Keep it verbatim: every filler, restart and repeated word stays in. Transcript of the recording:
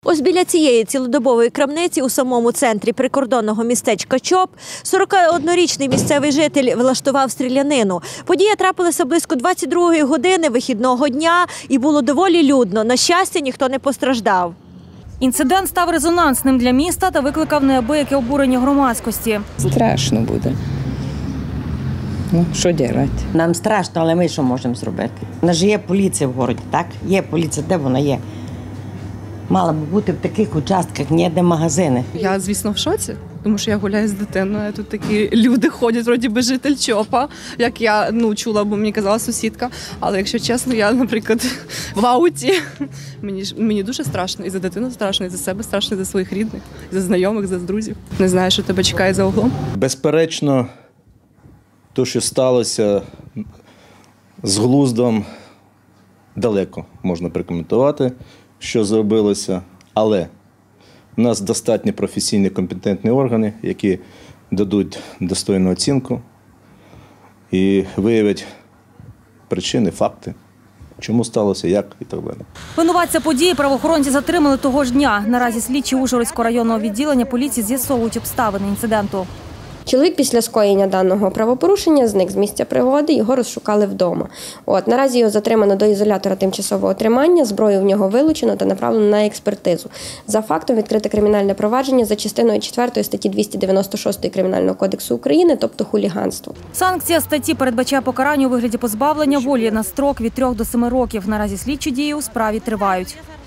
Ось біля цієї цілодобової крамниці у самому центрі прикордонного містечка Чоп сорокаоднорічний місцевий житель влаштував стрілянину. Подія трапилася близько двадцять другої години вихідного дня і було доволі людно. На щастя, ніхто не постраждав. Інцидент став резонансним для міста та викликав неабияке обурення громадськості. Страшно буде. Ну, що робити? Нам страшно, але ми що можемо зробити? У нас же є поліція в місті, так? Є поліція, де вона є? Мала б бути в таких участках, ніде магазини. Я, звісно, в шоці, тому що я гуляю з дитиною. Тут такі люди ходять, вроді би житель Чопа, як я ну, чула, бо мені казала сусідка. Але якщо чесно, я, наприклад, в ауті. Мені, мені дуже страшно. І за дитину страшно, і за себе страшно, і за своїх рідних, і за знайомих, за друзів. Не знаю, що тебе чекає за углом. Безперечно, те, що сталося з глуздом, далеко можна прикоментувати, що зробилося, але у нас достатньо професійні компетентні органи, які дадуть достойну оцінку і виявлять причини, факти, чому сталося, як і так далі. Винуватця події правоохоронці затримали того ж дня. Наразі слідчі Ужгородського районного відділення поліції з'ясовують обставини інциденту. Чоловік після скоєння даного правопорушення зник з місця пригоди, його розшукали вдома. От, наразі його затримано до ізолятора тимчасового тримання, зброю в нього вилучено та направлено на експертизу. За фактом відкрите кримінальне провадження за частиною четвертої статті двісті дев'яносто шість Кримінального кодексу України, тобто хуліганство. Санкція статті передбачає покарання у вигляді позбавлення волі на строк від трьох до семи років. Наразі слідчі дії у справі тривають.